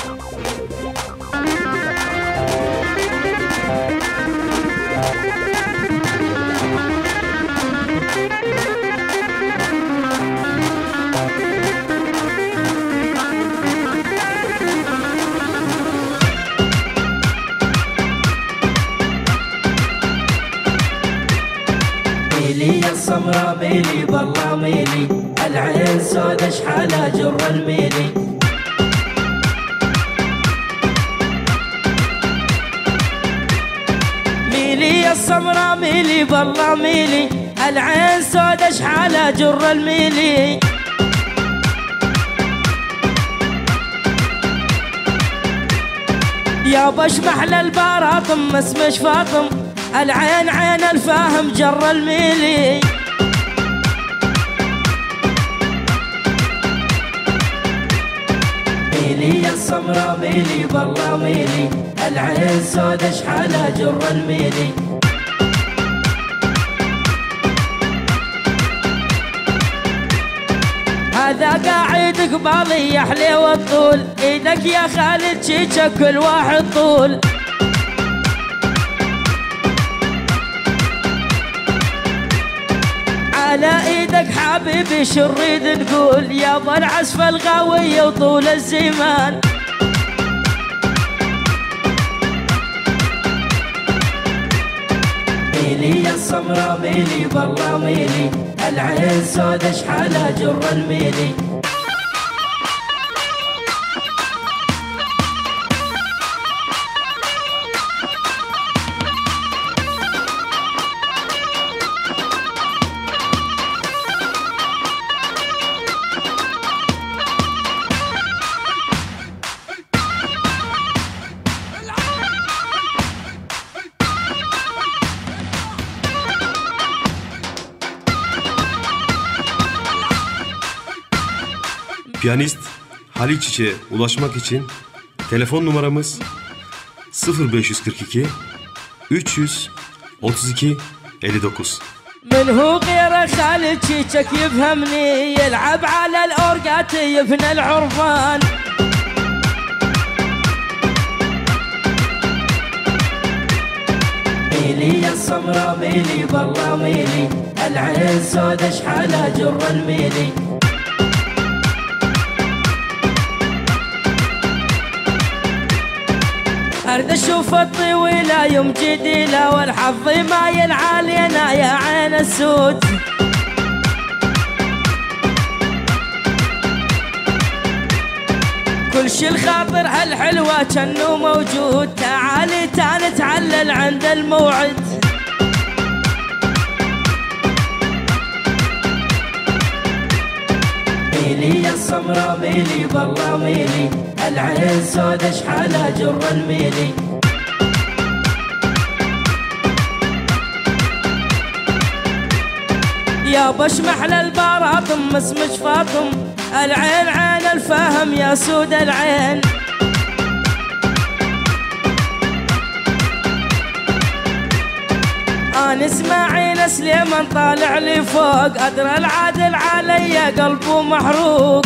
ميلي يا السمرا ميلي بالله ميلي، العين سودا شحالها جر الميلي. ميلي يا السمرا ميلي بالله ميلي، العين سودا شحالها جر الميلي. يا بش محلى البراطم اسمش فاطم، العين عين الفاهم جر الميلي. ميلي يا السمرا ميلي بالله ميلي، العين سودا شحالها جر الميلي. هذا قاعد قبالي يا حليوة الطول، ايدك يا خالد شيشة كل واحد طول. على ايدك حبيبي شو نريد نقول، يابا العزف الغاوية وطول الزمان. ميلي يا السمرا ميلي بالله ميلي، العين سودا شحالها جر الميلي. Piyanist Halil Çiçek'e ulaşmak için telefon numaramız 0542 332 59. من هو غير خالد شيشك يفهمني، يلعب على الأورقات يفنى العرفان. ميلي يا السمرا ميلي بالله ميلي، العين سودا شحالها جر الميلي. أرد أشوف الطويلة يوم جديلة، والحظ مايل علينا يا عين السود. كل شي الخاطر هالحلوة جنو موجود، تعالي نتعلل عند الموعد. ميلي يا السمرا ميلي بالله ميلي، العين سودا شحالها جر الميلي. يا بش محلى البراطم اسمش فاطم، العين عين الفاهم يا سود العين. أنا اسماعيل سليمان طالع لي فوق، أدرى العادل علي قلبه محروق.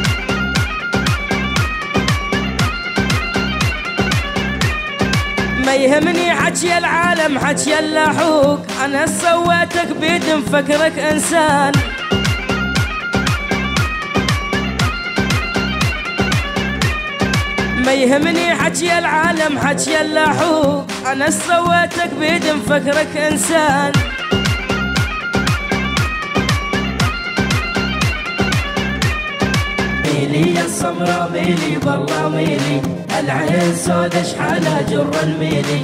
ما يهمني حكي العالم حكي اللحوق، أنا سويتك بيد مفكرك إنسان. ما يهمني حكي العالم حكي اللحوق، أنا سويتك بيد مفكرك إنسان. ميلي يا السمرا ميلي بالله ميلي، العين سودا شحالها جر الميلي.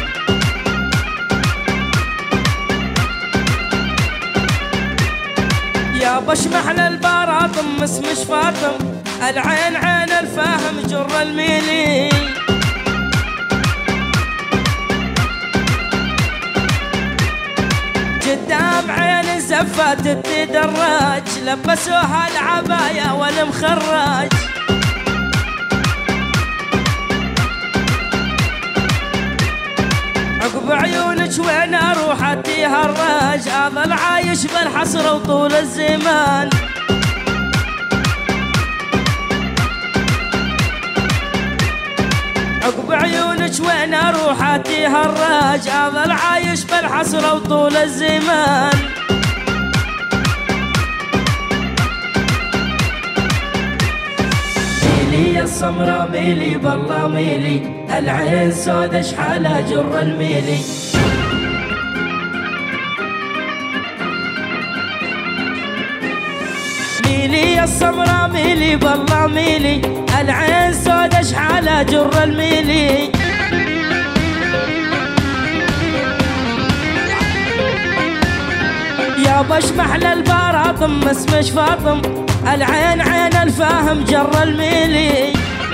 يا بش محلى البراطم اسمش فاطم، العين عين الفاهم جر الميلي. قدام عين زفات الدراج، لبسوها العباية والمخراج. عقب عيونك وين اروح اتيها الراج، اظل عايش بالحسرة وطول الزمان. عقب عيونك وين اروح اتيها الراج، اظل عايش بالحسرة وطول الزمان. ميلي يا السمرة ميلي بالله ميلي، العين سودة شحالة جر الميلي. ميلي يا السمرة ميلي بالله ميلي، العين سودة شحالة جر الميلي. يا بش محلى البراطم اسمش فاطم، العين عين الفاهم جر الميلي.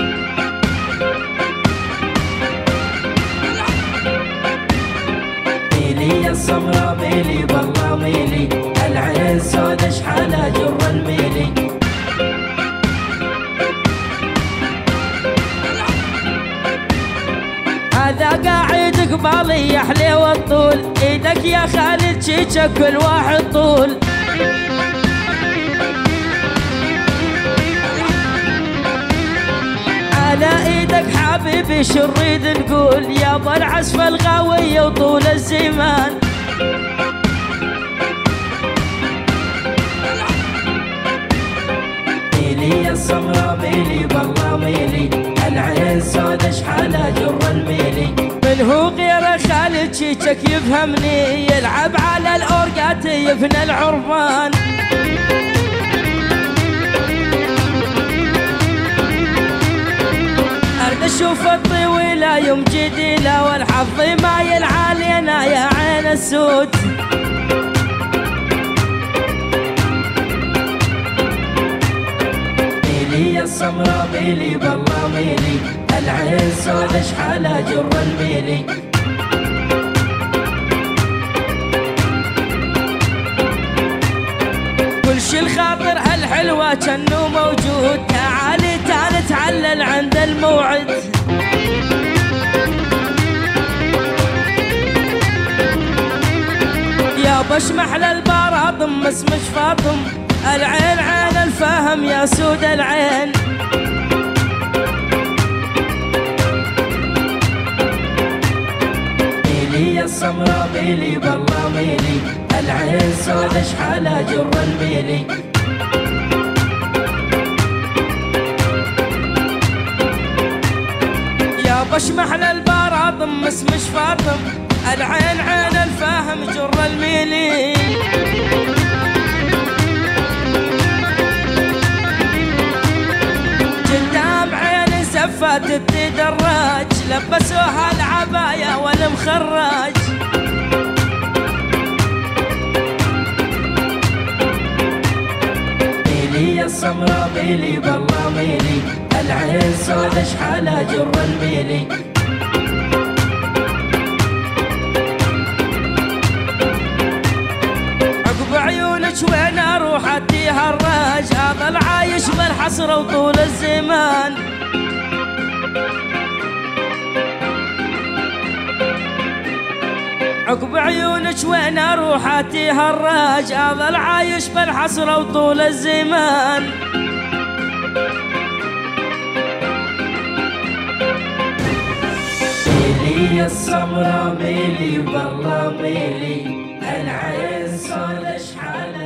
ميلي يا السمرة ميلي بالله ميلي، العين سودة شحالة جر الميلي. هذا قاعد قبالي يحلي والطول، ايدك يا خالد شيشة كل واحد طول. على ايدك حبيبي شو نريد نقول، يا ابو العزفة الغاوية وطول الزمان. ميلي يا السمرة ميلي بالله ميلي، العين سودة شحالة جر الميلي. من هو غير خالد شيشك يفهمني، يلعب على الاورقات يفنى العرفان. ارد اشوف الطويلة يوم جديلة، والحظ مايل علينا يا عين السود. ميلي يا السمرة ميلي بالله ميلي، العين سودة شحالة جر الميلي. كل شي الخاطر هالحلوة جنو موجود، تعالي تعال تعلل عند الموعد. يا بش محلى البراطم اسمش فاطم، العين عين الفهم يا سود العين. ميلي يا السمرة ميلي بالله ميلي، العين سودة شحالة جر الميلي. يا بش محلى البراطم اسمش فاطم، العين عين الفاهم جر الميلي. قدام عين سفات الدراج، لبسوها العباية والمخراج. ميلي يا السمرة ميلي بالله ميلي، العين سودة شحالة جر الميلي. عقب عيونك وين اروح اديها الراج، اظل عايش بالحسرة وطول الزمان. عقب عيونك وين اروح اتيها الراج، اظل عايش بالحسرة وطول الزمان. ميلي يا السمرة ميلي بالله ميلي، العين سودة شحالة